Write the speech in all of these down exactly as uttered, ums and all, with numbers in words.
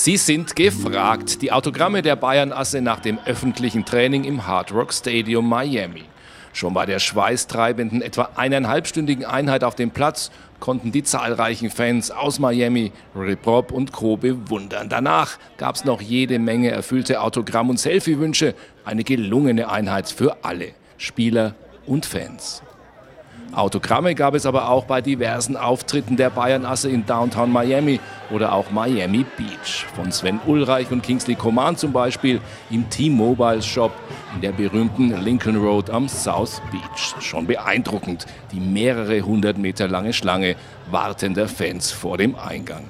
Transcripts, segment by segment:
Sie sind gefragt. Die Autogramme der Bayern-Asse nach dem öffentlichen Training im Hard Rock Stadium Miami. Schon bei der schweißtreibenden, etwa eineinhalbstündigen Einheit auf dem Platz konnten die zahlreichen Fans aus Miami Rip Rob und Co. bewundern. Danach gab es noch jede Menge erfüllte Autogramm- und Selfie-Wünsche. Eine gelungene Einheit für alle, Spieler und Fans. Autogramme gab es aber auch bei diversen Auftritten der Bayern-Asse in Downtown Miami oder auch Miami Beach. Von Sven Ulreich und Kingsley Coman zum Beispiel im T-Mobile Shop in der berühmten Lincoln Road am South Beach. Schon beeindruckend, die mehrere hundert Meter lange Schlange wartender Fans vor dem Eingang.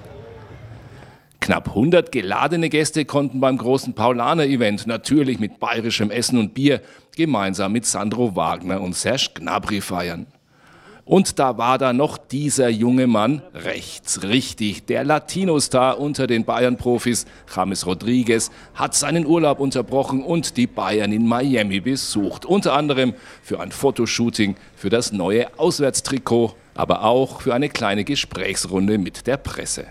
Knapp hundert geladene Gäste konnten beim großen Paulaner-Event, natürlich mit bayerischem Essen und Bier, gemeinsam mit Sandro Wagner und Serge Gnabry feiern. Und da war da noch dieser junge Mann, rechts, richtig, der Latino-Star unter den Bayern-Profis, James Rodriguez, hat seinen Urlaub unterbrochen und die Bayern in Miami besucht. Unter anderem für ein Fotoshooting für das neue Auswärtstrikot, aber auch für eine kleine Gesprächsrunde mit der Presse.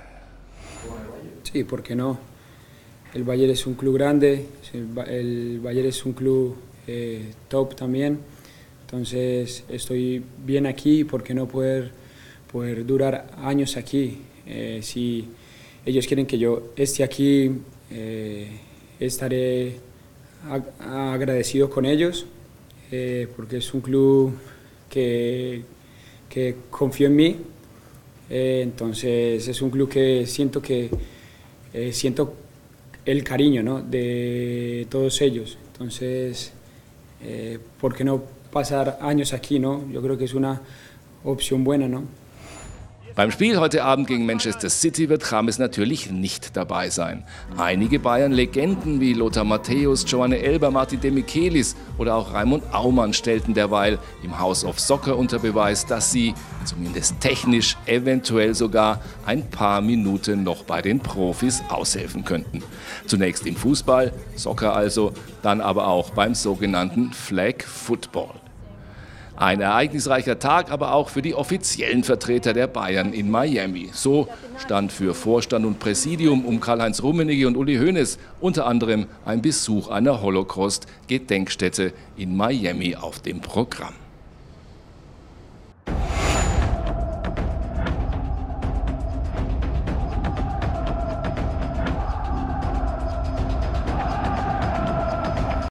Sí, ¿por qué no? El Bayern es un club grande, el Bayern es un club eh, top también. Entonces estoy bien aquí, ¿por qué no poder, poder durar años aquí? Eh, si ellos quieren que yo esté aquí, eh, estaré ag agradecido con ellos, eh, porque es un club que, que confío en mí. Eh, entonces es un club que siento que eh, siento el cariño, ¿no?, de todos ellos. Entonces, eh, ¿por qué no pasar años aquí, ¿no? Yo creo que es una opción buena, ¿no? Beim Spiel heute Abend gegen Manchester City wird James natürlich nicht dabei sein. Einige Bayern-Legenden wie Lothar Matthäus, Giovanni Elber, Martin Demichelis oder auch Raimund Aumann stellten derweil im House of Soccer unter Beweis, dass sie, zumindest technisch, eventuell sogar ein paar Minuten noch bei den Profis aushelfen könnten. Zunächst im Fußball, Soccer also, dann aber auch beim sogenannten Flag Football. Ein ereignisreicher Tag, aber auch für die offiziellen Vertreter der Bayern in Miami. So stand für Vorstand und Präsidium um Karl-Heinz Rummenigge und Uli Hoeneß unter anderem ein Besuch einer Holocaust-Gedenkstätte in Miami auf dem Programm.